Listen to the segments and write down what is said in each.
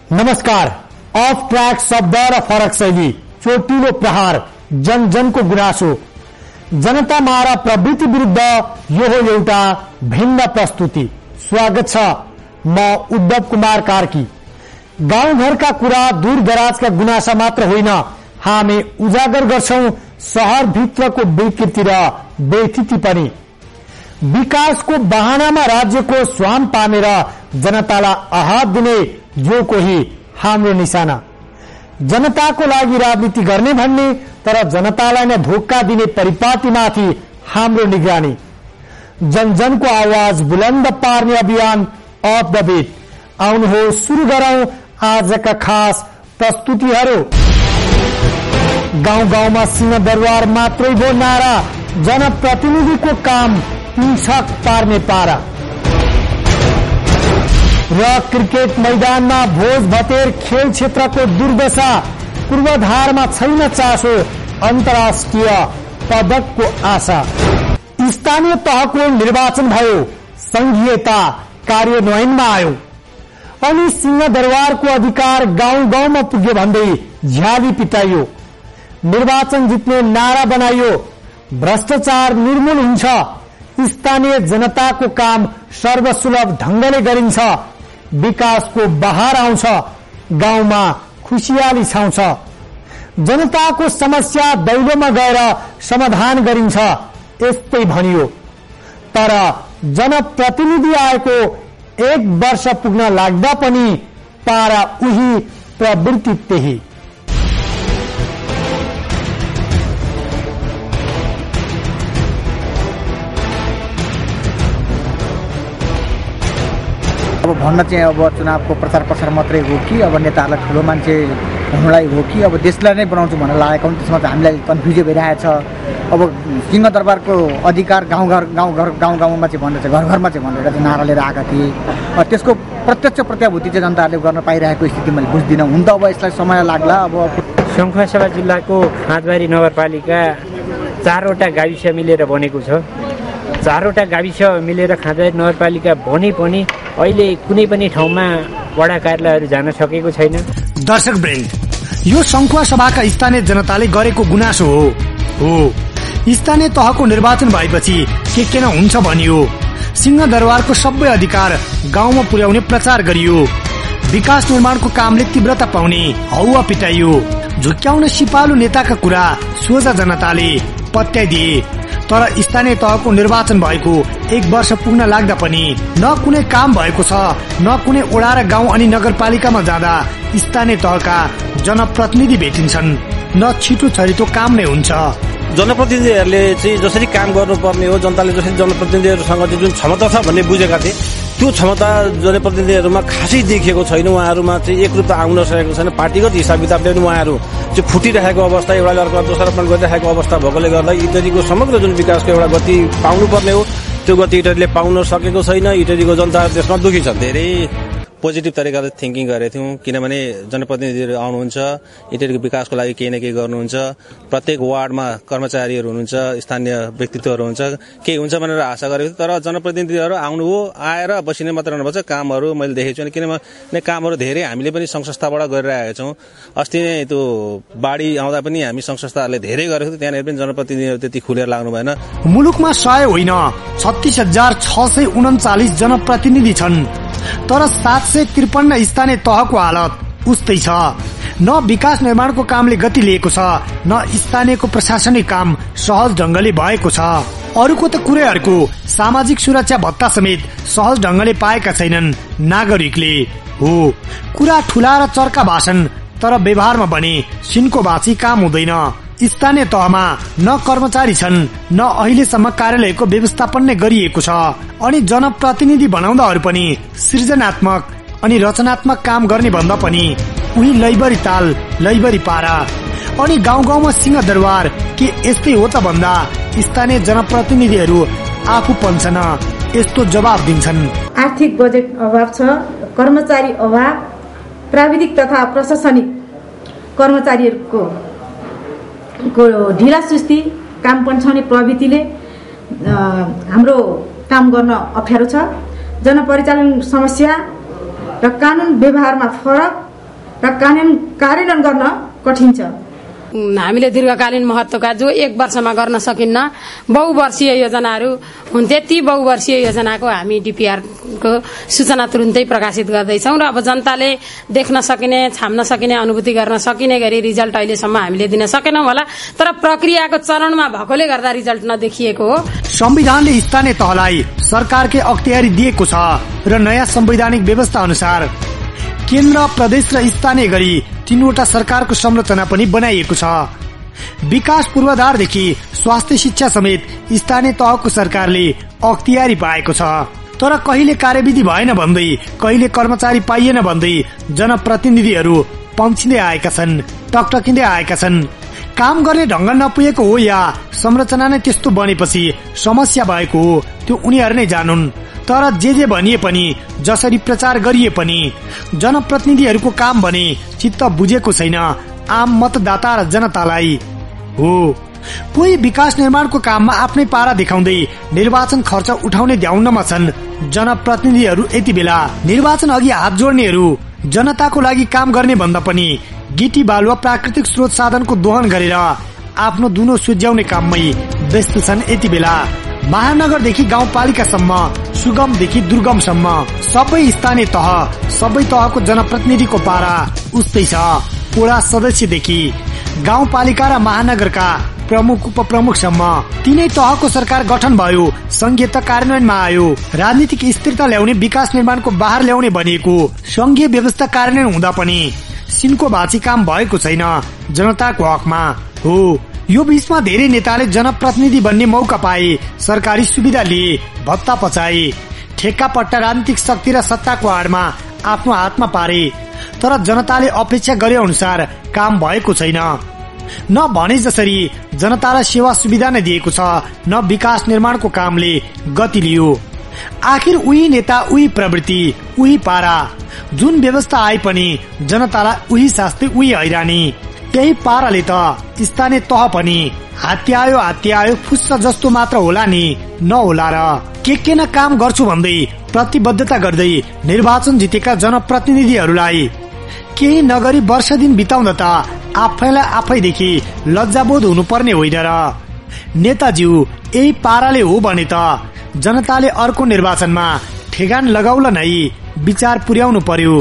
नमस्कार। Of track शब्द र फरक शैली, चोटिलो प्रहार, जन जनको गुनासो, जनतामा र प्रवृत्ति विरुद्ध यो हो एउटा भिन्न प्रस्तुति। स्वागत छ, म उद्धव कुमार कार्की। गाउँघरका कुरा, दूर दराजका गुनासा मात्र होइन, हामी उजागर गर्छौं शहरभित्रको विकृति र बेथिति पनि। विकासको बहानामा राज्यको स्वाम पामेर जनतालाई आहात दिने जो कोही हाम्रो निशाना। जनताको लागि राजनीति गर्ने भन्ने तर जनतालाई नै धोका दिने परिपाटीमाथि हाम्रो निगरानी। जनजनको आवाज बुलन्द पार्ने अभियान अफ द बीट। आउनुहोस् सुरु गरौं आजका खास प्रस्तुतिहरू। गाउँ गाउँमा सिंहदरबार मात्रै भो नारा, जनप्रतिनिधिको काम पिन्छक पार्ने पारा। र क्रिकेट मैदानमा भोज भतेर खेल क्षेत्रको दुर्दशा, पूर्वाधारमा छैन चासो, अन्तर्राष्ट्रिय पदकको आशा। स्थानीय तहको निर्वाचन भयो, संघीयता कार्यान्वयनमा आयो, अनि सिंहदरबारको अधिकार गाउँ गाउँमा पुग्यो भन्दै झ्याली पिटाइयो। निर्वाचन जित्ने नारा बनाइयो, भ्रष्टाचार निर्मूल हुन्छ, स्थानीय जनताको काम सर्वसुलभ ढंगले गरिन्छ, विकासको बहार आउँछ, गाउँमा खुशियाली छाउँछ, जनताको समस्या दैलोमा गएर समाधान गरिन्छ, यस्तै भनियो। तर जनप्रतिनिधि आएको 1 वर्ष पुग्न लाग्दा पनि पारा उही, प्रवृत्ति त्यही। अब भन्न चाहिँ अब चुनावको प्रचार प्रसार मात्रै हो कि अब नेताहरूलाई ठुलो मान्छे हुनुलाई हो कि अब देशलाई नै बनाउँछु भनेर लागेको पनि त्यसमा चाहिँ हामीलाई कन्फ्युजन भइरहेको छ। अब सिंहदरबारको अधिकार गाउँ गाउँमा चाहिँ भनेर चाहिँ घर घरमा चाहिँ भनेर चाहिँ नारा लिएर आएका थिए। त्यसको प्रत्यक्ष प्रत्याभूति चाहिँ जनताहरूले गर्न पाइरहेको स्थिति मैले बुझ्दिनँ। हुन त अब यसलाई समय लाग्ला। अब सङ्खुवासभा जिल्लाको खाँदबारी नगरपालिका 4वटा गाविस मिलेर बनेको छ। 4वटा गाविस मिलेर खाँदबारी नगरपालिका बने पनि अहिले कुनै पनि ठाउँमा वडा कार्यालयहरू जान सकेको छैन। दर्शक वृन्द, यो सङ्खुवा सभाका स्थानीय जनताले गरेको गुनासो हो। स्थानीय तहको निर्वाचन भएपछि के न हुन्छ भनियो। सिंहदरबारको सबै अधिकार गाउँमा पुर्याउने प्रचार गरियो। विकास निर्माणको कामले तीव्रता पाउने हौवा पिटाइयो। झुक्क्याउन सिपालु नेताका कुरा सोझा जनताले पत्याइदिए। तर स्थानीय तहको निर्वाचन भएको 1 वर्ष पुग्न लाग्दा पनि न कुनै काम भएको छ, न कुनै वडा र गाउँ अनि नगरपालिकामा जाँदा स्थानीय तहका जनप्रतिनिधि भेटिन्छन्, न छिटो छरितो काम नै हुन्छ। जनप्रतिनिधिहरूले चाहिँ जसरी काम गर्नुपर्ने हो, जनताले जसरी जनप्रतिनिधिहरूसँग जुन क्षमता छ भन्ने बुझेका थिए, त्यो क्षमता जनप्रतिनिधिहरूमा खासै देखिएको छैन। उहाँहरूमा चाहिँ एकरूपता आउन सकेको छैन। पार्टीगत हिसाब किताबले पनि उहाँहरू चाहिँ फुटिरहेको अवस्था, एउटाले अर्को दोस्रोपन गरिरहेको अवस्था भएकोले गर्दा इटरीको समग्र जुन विकासको एउटा गति पाउनुपर्ने हो त्यो गति इटरीले पाउन सकेको छैन। इटरीको जनता त्यसमा दुखी छ। धेरै पोजिटिभ तरिकाले थिङ्किङ गरेको थियौँ, किनभने जनप्रतिनिधिहरू आउनुहुन्छ, इटरीको विकासको लागि केही न केही गर्नुहुन्छ। प्रत्येक वार्डमा कर्मचारीहरू हुनुहुन्छ, स्थानीय व्यक्तित्वहरू हुन्छ, केही हुन्छ भनेर आशा गरेको थियो। तर जनप्रतिनिधिहरू आउनुभयो, आएर बसिने मात्र नभएछ, कामहरू मैले देखेको छु। किनभने कामहरू धेरै हामीले पनि सङ्घ संस्थाबाट गरिरहेका छौँ। अस्ति नै त्यो बाढी आउँदा पनि हामी सङ्घ संस्थाहरूले धेरै गरेको थियो, त्यहाँनिर पनि जनप्रतिनिधिहरू त्यति खुलेर लाग्नु भएन। मुलुकमा 100 होइन 36,639 जनप्रतिनिधि छन्, तर 753 स्थानीय तहको हालत उस्तै छ। न विकास निर्माणको कामले गति लिएको छ, न स्थानीयको प्रशासनिक काम सहज ढंगले भएको छ। अरूको त कुरै अर्को, सामाजिक सुरक्षा भत्ता समेत सहज ढंगले पाएका छैनन् नागरिकले। हो, कुरा ठूला र चर्का भाषण, तर व्यवहारमा भने सिनको भाँची काम हुँदैन। स्थानीय तहमा न कर्मचारी छन्, न अहिलेसम्म कार्यालयको व्यवस्थापन नै गरिएको छ, अनि जनप्रतिनिधि बनाउँदाहरू पनि सृजनात्मक अनि रचनात्मक काम गर्ने भन्दा पनि उही लैबरी ताल लैबरी पारा। अनि गाउँ गाउँमा सिंहदरबार के यस्तै हो त भन्दा स्थानीय जनप्रतिनिधिहरू आफू पन्छन् यस्तो जवाब दिन्छन्। आर्थिक बजेट अभाव छ, कर्मचारी अभाव, प्राविधिक तथा प्रशासनिक कर्मचारीहरूको ढिला सुस्ती, काम पन्छाउने प्रवृत्तिले हाम्रो काम गर्न अप्ठ्यारो छ। जनपरिचालन समस्या र कानुन व्यवहारमा फरक र कार्यान्वयन गर्न कठिन छ। हामीले दीर्घकालीन महत्त्वका जो 1 वर्षमा गर्न सकिन्न बहुवर्षीय योजनाहरू हुन्थे, ती बहुवर्षीय योजनाको हामी DPR को सूचना तुरुन्तै प्रकाशित गर्दैछौँ र अब जनताले देख्न सकिने, छाम्न सकिने, अनुभूति गर्न सकिने गरी रिजल्ट अहिलेसम्म हामीले दिन सकेनौं होला, तर प्रक्रियाको चरणमा भएकोले गर्दा रिजल्ट नदेखिएको हो। संविधानले स्थानीय तहलाई सरकारकै अख्तियारी दिएको छ र नयाँ संवैधानिक व्यवस्था अनुसार केन्द्र, प्रदेश र स्थानीय गरी 3वटा सरकारको संरचना पनि बनाइएको छ। विकास पूर्वाधारदेखि स्वास्थ्य, शिक्षा समेत स्थानीय तहको सरकारले अख्तियारी पाएको छ। तर कहिले कार्यविधि भएन भन्दै, कहिले कर्मचारी पाइएन भन्दै जनप्रतिनिधिहरू पम्चिँदै आएका छन्, टकटकिँदै आएका छन्। काम गर्ने ढंग नपुगेको हो या संरचना नै त्यस्तो बनेपछि समस्या भएको हो, त्यो उनीहरू नै जानुन्। तर जे भनिए पनि, जसरी प्रचार गरिए पनि जनप्रतिनिधिहरूको काम भने चित्त बुझेको छैन आम मतदाता र जनतालाई हो। कोही विकास निर्माणको काममा आफ्नै पारा देखाउँदै निर्वाचन खर्च उठाउने ध्याउनमा छन् जनप्रतिनिधिहरू। यति बेला निर्वाचन अघि हात जोड्नेहरू जनताको लागि काम गर्ने भन्दा पनि गिटी बालुवा प्राकृतिक स्रोत साधनको दोहन गरेर आफ्नो दुनो सुझ्याउने काममै व्यस्त छन्। यति बेला महानगरदेखि गाउँपालिकासम्म, सुगमदेखि दुर्गमसम्म सबै स्थानीय तह, सबै तहको जनप्रतिनिधिको पारा उस्तै छ। वडा सदस्यदेखि गाउँपालिका र महानगरका प्रमुख, उपप्रमुखसम्म तीनै तहको सरकार गठन भयो, संघीयता कार्यान्वयनमा आयो। राजनीतिक स्थिरता ल्याउने, विकास निर्माणको बाहर ल्याउने भनिएको संघीय व्यवस्था कार्यान्वयन हुँदा पनि सिनको भाँची काम भएको छैन जनताको हकमा हो। यो बीचमा धेरै नेताले जनप्रतिनिधि बन्ने मौका पाए, सरकारी सुविधा लिए, भत्ता पचाए, ठेक्का पट्टा राजनीतिक शक्ति र सत्ताको आडमा आफ्नो हातमा पारे। तर जनताले अपेक्षा गरे अनुसार काम भएको छैन। न भने जसरी जनतालाई सेवा सुविधा नै दिएको छ, न विकास निर्माणको कामले गति लियो। आखिर उही नेता, उही प्रवृत्ति, उही पारा, जुन व्यवस्था आए पनि जनतालाई उही शास्ति, उही हैरानी। त्यही पाराले त स्थानीय तह पनि हात्यायो फुस्स जस्तो मात्र होला नि, नहोला र के न काम गर्छु भन्दै प्रतिबद्धता गर्दै निर्वाचन जितेका जनप्रतिनिधिहरूलाई केही नगरी वर्ष दिन बिताउँदा त आफैलाई आफैदेखि लज्जाबोध हुनुपर्ने होइन र। नेताज्यू यही पाराले हो भने त जनताले अर्को निर्वाचनमा ठेगान लगाउला नै विचार पुर्याउनु पर्यो।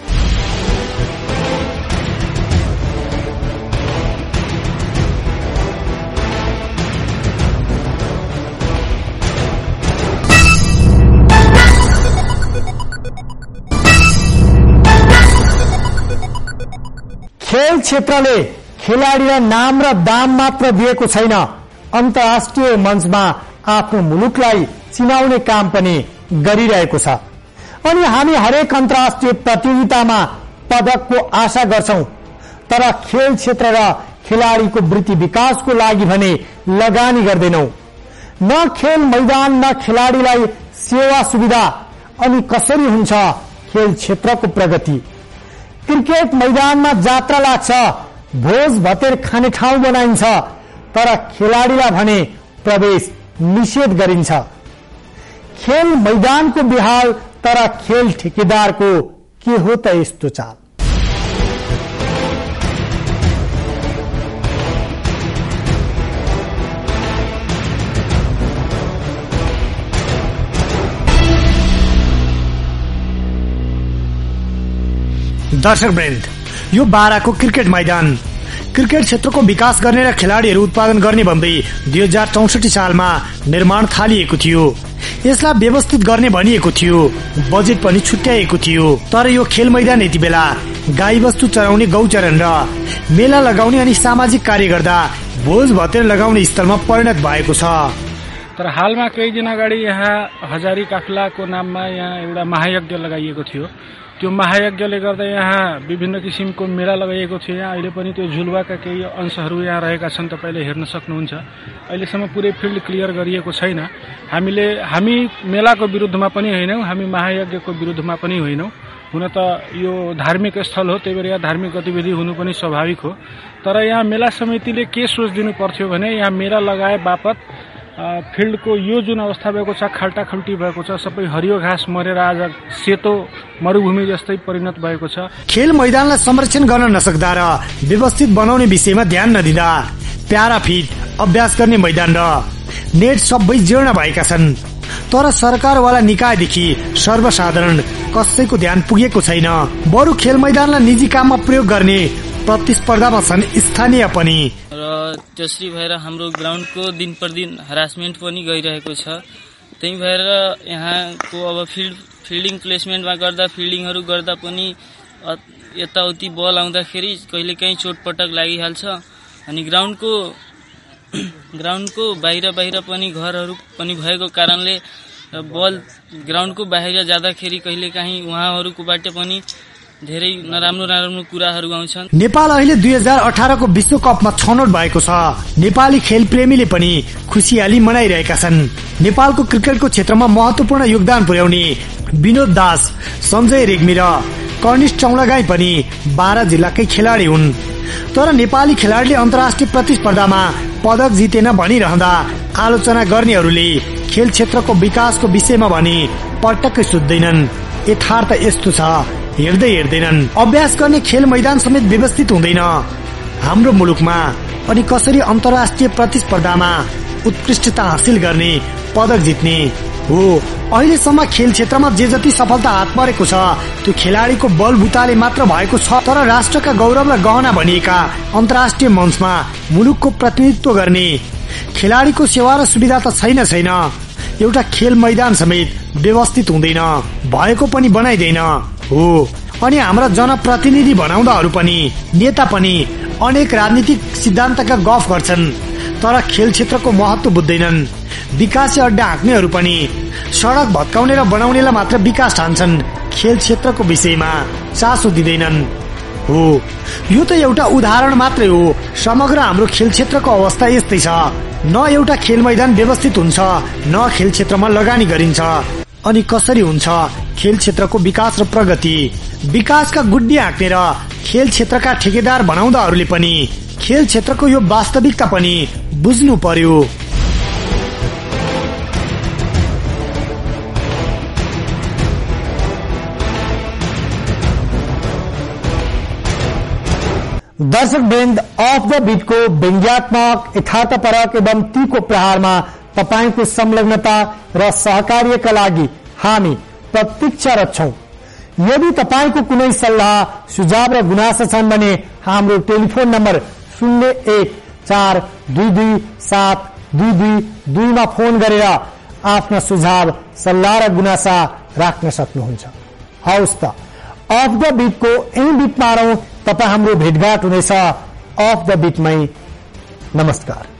खेल क्षेत्रले खेलाडीलाई नाम र दाम मात्र दिएको छैन, अन्तर्राष्ट्रिय मञ्चमा आफ्नो मुलुकलाई चिनाउने काम पनि गरिरहेको छ। अनि हामी हरेक अन्तर्राष्ट्रिय प्रतियोगितामा पदकको आशा गर्छौं, तर खेल क्षेत्र र खेलाडीको वृत्ति विकासको लागि भने लगानी गर्दैनौं। न खेल मैदान, न खेलाडीलाई सेवा सुविधा। अनि कसरी हुन्छ खेल क्षेत्रको प्रगति? क्रिकेट मैदानमा जात्रा लाग्छ, भोज भतेर खाने ठाउँ बनाइन्छ, तर खेलाडीलाई भने प्रवेश निषेध गरिन्छ। खेल मैदानको बिहाल, तर खेल ठेकेदारको के हो त यस्तो चाल? दर्शक वृन्द, यो बाराको क्रिकेट मैदान क्रिकेट क्षेत्रको विकास गर्ने र खेलाडीहरू उत्पादन गर्ने भन्दै 2064 सालमा निर्माण थालिएको थियो। यसलाई व्यवस्थित गर्ने भनिएको थियो, बजेट पनि छुट्याएको थियो। तर यो खेल मैदान यति बेला गाई बस्तु चराउने गौचरण र मेला लगाउने अनि सामाजिक कार्य गर्दा भोज भतेर लगाउने स्थलमा परिणत भएको छ। तर हालमा केही दिन अगाडि यहाँ हजारी काफलाको नाममा यहाँ एउटा महायज्ञ लगाइएको थियो। त्यो महायज्ञले गर्दा यहाँ विभिन्न किसिमको मेला लगाइएको थियो। यहाँ अहिले पनि त्यो झुलुवाका केही अंशहरू यहाँ रहेका छन्, तपाईँले हेर्न सक्नुहुन्छ। अहिलेसम्म पुरै फिल्ड क्लियर गरिएको छैन। हामी मेलाको विरुद्धमा पनि होइनौँ, हामी महायज्ञको विरुद्धमा पनि होइनौँ। हुन त यो धार्मिक स्थल हो, त्यही भएर यहाँ धार्मिक गतिविधि हुनु पनि स्वाभाविक हो। तर यहाँ मेला समितिले के सोच दिनु पर्थ्यो भने यहाँ मेला लगाए बापत फिल्डको यो जुन अवस्था भएको छ, खाल्टाखाल्टी भएको छ, सबै हरियो घाँस मरेर आज सेतो मरुभूमि जस्तै परिणत भएको छ। खेल मैदानलाई संरक्षण गर्न नसक्दा र व्यवस्थित बनाउने विषयमा ध्यान नदिँदा प्याराफिट, अभ्यास गर्ने मैदान र नेट सबै जीर्ण भएका छन्। तर सरकारवाला निकायदेखि सर्वसाधारण कसैको ध्यान पुगेको छैन। बरु खेल मैदानलाई निजी काममा प्रयोग गर्ने प्रतिस्पर्धामा छन् स्थानीय पनि। र त्यसरी भएर हाम्रो ग्राउन्डको दिन प्रतिदिन हरासमेन्ट पनि गइरहेको छ। त्यही भएर यहाँको अब फिल्डिङ प्लेसमेन्टमा गर्दा फिल्डिङहरू गर्दा पनि यताउति बल आउँदाखेरि कहिलेकाहीँ चोटपटक लागिहाल्छ। अनि ग्राउन्डको बाहिर पनि घरहरू पनि भएको कारणले बल ग्राउन्डको बाहिर जाँदाखेरि कहिलेकाहीँ उहाँहरूकोबाट पनि धेरै नराम्रो कुराहरू आउँछन्। नेपाल अहिले 2018 को विश्वकपमा छनौट भएको छ। नेपाली खेल प्रेमीले पनि खुशियाली मनाइरहेका छन्। नेपालको क्रिकेटको क्षेत्रमा महत्वपूर्ण योगदान पुर्याउने विनोद दास, सञ्जय रेग्मी र कर्निश चौलागाई पनि 12 जिल्लाकै खेलाडी हुन्। तर नेपाली खेलाडीले अन्तर्राष्ट्रिय प्रतिस्पर्धामा पदक जितेन भनिरहँदा आलोचना गर्नेहरूले खेल क्षेत्रको विकासको विषयमा भने पटक्कै सुत्दैनन्। यथार्थ यस्तो छ, हेर्दैनन्। अभ्यास गर्ने खेल मैदान समेत व्यवस्थित हुँदैन हाम्रो मुलुकमा। अनि कसरी अन्तर्राष्ट्रिय प्रतिस्पर्धामा उत्कृष्टता हासिल गर्ने, पदक जित्ने हो। अहिलेसम्म खेल क्षेत्रमा जे जति सफलता हात परेको छ त्यो खेलाडीको बलबुताले मात्र भएको छ। तर राष्ट्रका गौरवलाई गहना भनिएका अन्तर्राष्ट्रिय मञ्चमा मुलुकको प्रतिनिधित्व गर्ने खेलाडीको सेवा र सुविधा त छैन। एउटा खेल मैदान समेत व्यवस्थित हुँदैन, भएको पनि बनाइदैन हो। अनि हाम्रा जनप्रतिनिधि बनाउँदाहरू पनि, नेता पनि अनेक राजनीतिक सिद्धान्तका गफ गर्छन्, तर खेल क्षेत्रको महत्व बुझ्दैनन्। विकासे अड्डा हाँक्नेहरू पनि सड़क भत्काउने र बनाउनेलाई मात्र विकास ठान्छन्, खेल क्षेत्रको विषयमा चासो दिँदैनन् हो। यो त एउटा उदाहरण मात्रै हो। समग्र हाम्रो खेल क्षेत्रको अवस्था यस्तै छ। न एउटा खेल मैदान व्यवस्थित हुन्छ, न खेल क्षेत्रमा लगानी गरिन्छ। अनि कसरी हुन्छ खेल क्षेत्रको विकास र प्रगति? विकासका गुड्डी हाँक्ने र खेल क्षेत्रका ठेकेदार बनाउँदाहरूले पनि खेल क्षेत्रको यो वास्तविकता पनि बुझ्नु पर्यो। दर्शक वृन्द, अफ द बीटको व्यङ्ग्यात्मक, यथार्थपरक एवं तीको प्रहारमा तपाईको संलग्नता र सहकार्यका लागि हामी प्रतीक्षा रच्छौं। यदि तपाईको कुनै सल्लाह, सुझाव र गुनासो छन् भने हाम्रो टेलिफोन नम्बर 0142272222 मा फोन गरेर आफ्ना सुझाव, सल्लाह र गुनासा राख्न सक्नुहुन्छ। हौस् त, अफ द बीटको यही बीटमा रौं। तपाईँ हाम्रो भेटघाट हुनेछ अफ द बीटमै। नमस्कार।